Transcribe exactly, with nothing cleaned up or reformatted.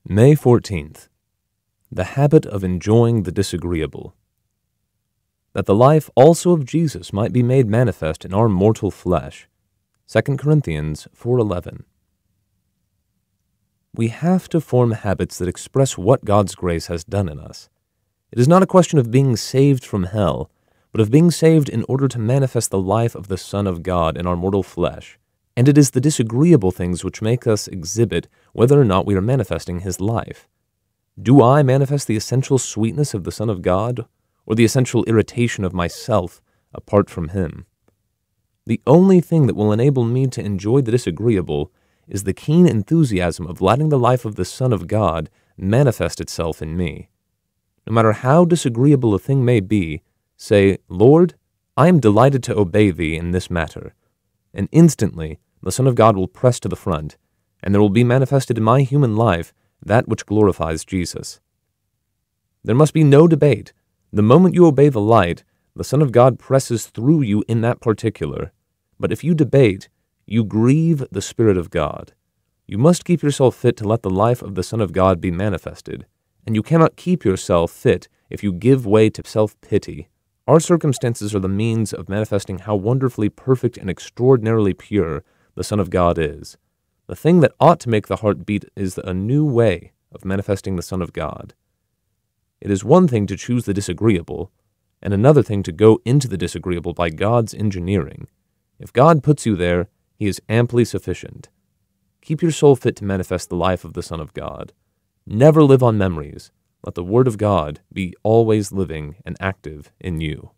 May fourteenth. The habit of enjoying the disagreeable. That the life also of Jesus might be made manifest in our mortal flesh. Second Corinthians four eleven. We have to form habits that express what God's grace has done in us. It is not a question of being saved from hell, but of being saved in order to manifest the life of the Son of God in our mortal flesh. And it is the disagreeable things which make us exhibit whether or not we are manifesting His life. Do I manifest the essential sweetness of the Son of God, or the essential irritation of myself apart from Him? The only thing that will enable me to enjoy the disagreeable is the keen enthusiasm of letting the life of the Son of God manifest itself in me. No matter how disagreeable a thing may be, say, Lord, I am delighted to obey Thee in this matter. And instantly the Son of God will press to the front, and there will be manifested in my human life that which glorifies Jesus. There must be no debate. The moment you obey the light, the Son of God presses through you in that particular. But if you debate, you grieve the Spirit of God. You must keep yourself fit to let the life of the Son of God be manifested, and you cannot keep yourself fit if you give way to self-pity. Our circumstances are the means of manifesting how wonderfully perfect and extraordinarily pure the Son of God is. The thing that ought to make the heart beat is a new way of manifesting the Son of God. It is one thing to choose the disagreeable, and another thing to go into the disagreeable by God's engineering. If God puts you there, He is amply sufficient. Keep your soul fit to manifest the life of the Son of God. Never live on memories. Let the Word of God be always living and active in you.